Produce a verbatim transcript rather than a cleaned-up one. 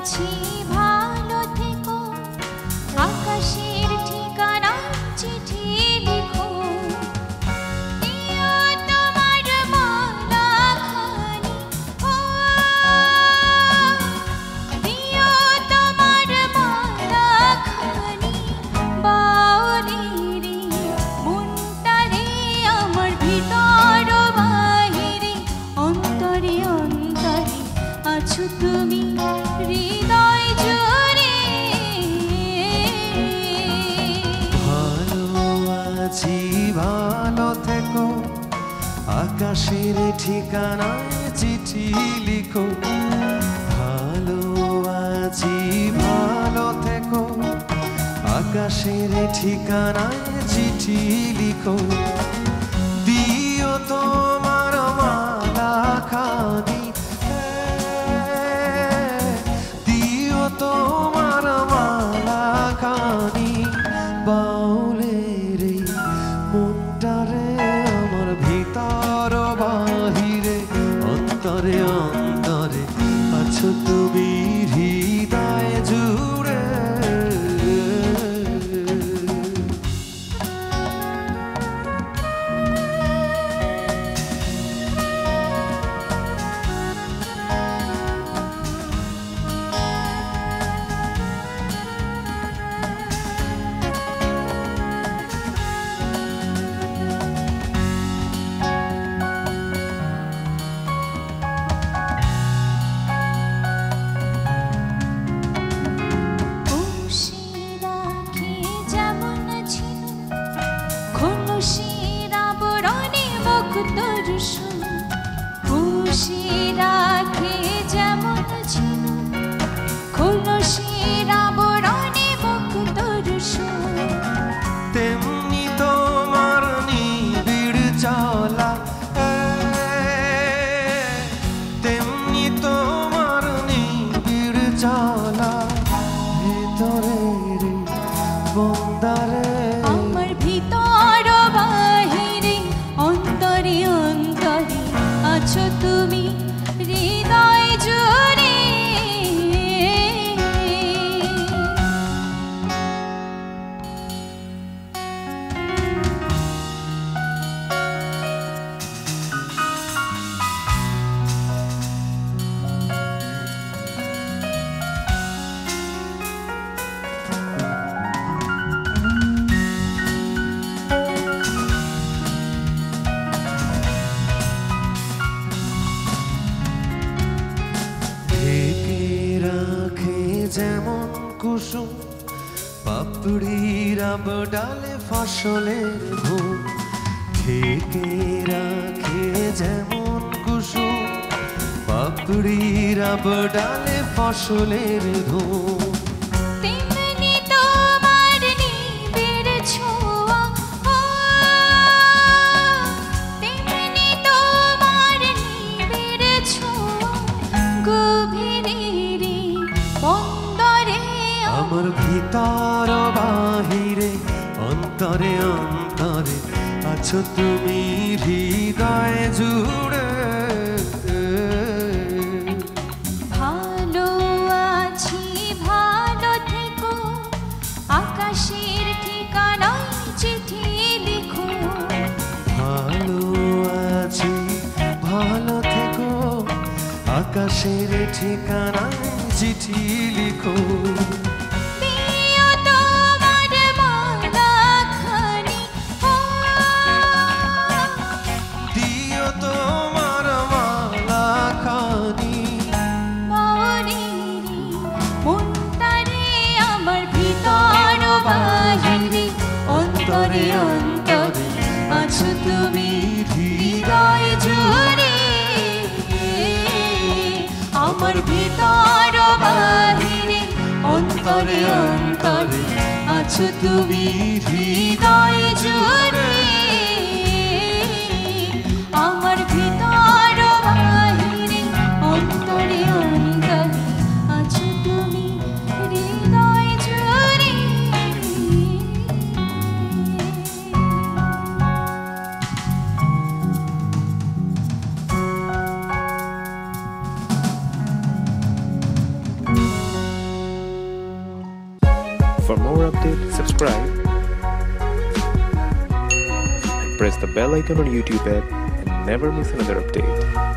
আছি ভালো থেকো, আকাশের ঠিকানা চিঠি লিখো, দিও তোমার মালাখানি, ও দিও তোমার মালাখানি, বাউলিরি মনটারে আমার ভিতর বাহিরে, অন্তরে অন্তরে আছো তুমি হৃদয় জুড়ে। ভালো আছি ভালো থেকো, আকাশের ঠিকানায় চিঠি লিখো, ভালো আছি ভালো থেকো, আকাশের ঠিকানায় চিঠি লিখো, দিও তোমার মালাখানি, দিও তোমার মালাখানি, বাউলের এই মনটারে আমার ভিতর বাহিরে, অন্তরে অন্তরে আছো তুমি হৃদয় জুড়ে। তেমনি তোমার নিবিড় চলা, তেমনি তোমার নিবিড় চলা, ভেতরের বন্দারে আমার ভিতর বাহিরে, অন্তরে অন্তরে আছো তুমি হৃদয় জুড়ে। যেমন কুসুম পাপড়ির ডালে ফসলের ঘুম, থেকে রাখে যেমন কুসুম পাপড়ির ডালে ফসলের ঘুম, তেমনি তোমার নিবিড় ছোঁয়া, ও তেমনি তোমার নিবিড় ছোঁয়া, গভীরের বন্দরে আমার ভিতর বাহিরে, অন্তরে অন্তরে আছো তুমি হৃদয় জুড়ে। ভালো আছি ভালো থেকো, আকাশের ঠিকানায় চিঠি লিখো, ভালো আছি ভালো থেকো, আকাশের ঠিকানায় চিঠি লিখো, দিও তোমার মালাখানি, ও দিও তোমার মালাখানি, বাউলিরি মনটারে আমার ভিতর বাহিরে, অন্তরে অন্তরে আছো তুমি হৃদয় জুড়ে। আমার ভিতর বাহিরে, অন্তরে অন্তরে আছো তুমি হৃদয় জুড়ে। আমার ভিতর বাহিরে, অন্তরে অন্তরে আছো তুমি হৃদয় জুড়ে। For more updates, subscribe and press the bell icon on YouTube app and never miss another update.